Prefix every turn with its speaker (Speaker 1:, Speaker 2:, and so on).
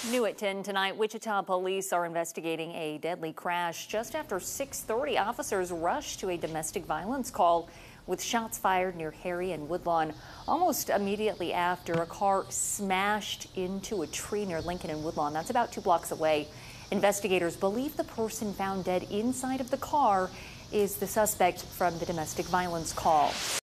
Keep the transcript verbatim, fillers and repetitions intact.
Speaker 1: New at ten tonight, Wichita police are investigating a deadly crash. Just after six thirty, officers rushed to a domestic violence call with shots fired near Harry and Woodlawn. Almost immediately after, a car smashed into a tree near Lincoln and Woodlawn. That's about two blocks away. Investigators believe the person found dead inside of the car is the suspect from the domestic violence call.